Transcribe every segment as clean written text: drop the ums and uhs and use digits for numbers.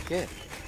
Okay.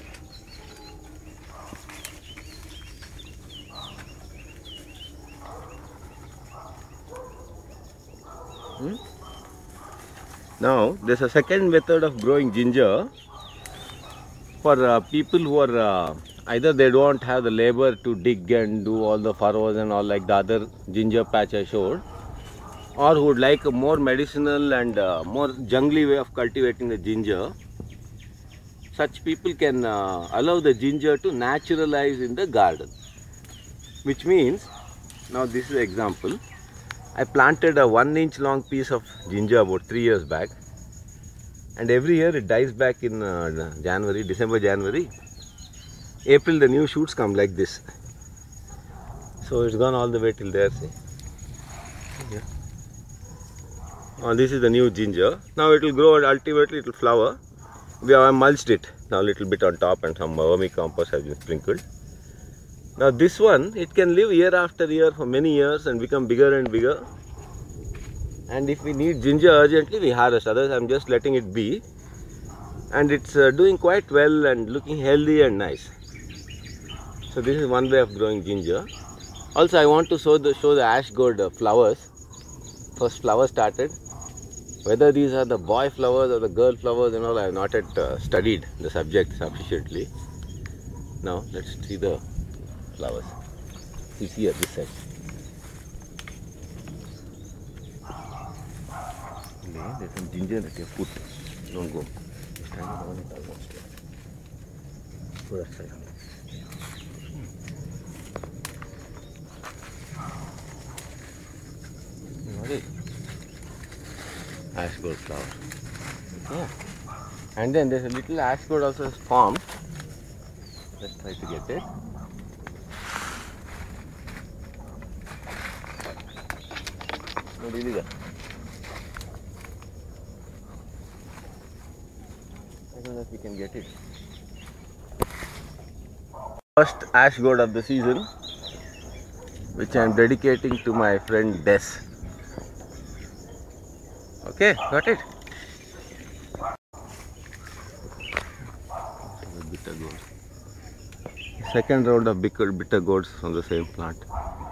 Now, there's a second method of growing ginger for people who are either they don't have the labor to dig and do all the furrows and all like the other ginger patch I showed, or who would like a more medicinal and more jungly way of cultivating the ginger. Such people can allow the ginger to naturalize in the garden, which means, now this is an example. I planted a 1-inch long piece of ginger about 3 years back, and every year it dies back in December, January. April the new shoots come like this. So it's gone all the way till there, see. Yeah. This is the new ginger. Now it will grow and ultimately it will flower. We have mulched it now a little bit on top and some vermicompost has been sprinkled. Now this one, it can live year after year for many years and become bigger and bigger. And if we need ginger urgently, we harvest. Otherwise, I'm just letting it be. And it's doing quite well and looking healthy and nice. So this is one way of growing ginger. Also, I want to show the ash gourd flowers. First flower started. Whether these are the boy flowers or the girl flowers and all, I have not yet studied the subject sufficiently. Now let's see the flowers. You see at this side. There's some ginger that you have put. Don't go. Stand on it almost. Go that side. What is it? Ash gourd flower. Yeah. And then there's a little ash gourd also is formed. Let's try to get it. No, really good. I don't know if we can get it. First ash gourd of the season, which I am dedicating to my friend Des. Okay, got it. Bitter gourd. Second round of bitter gourds from the same plant.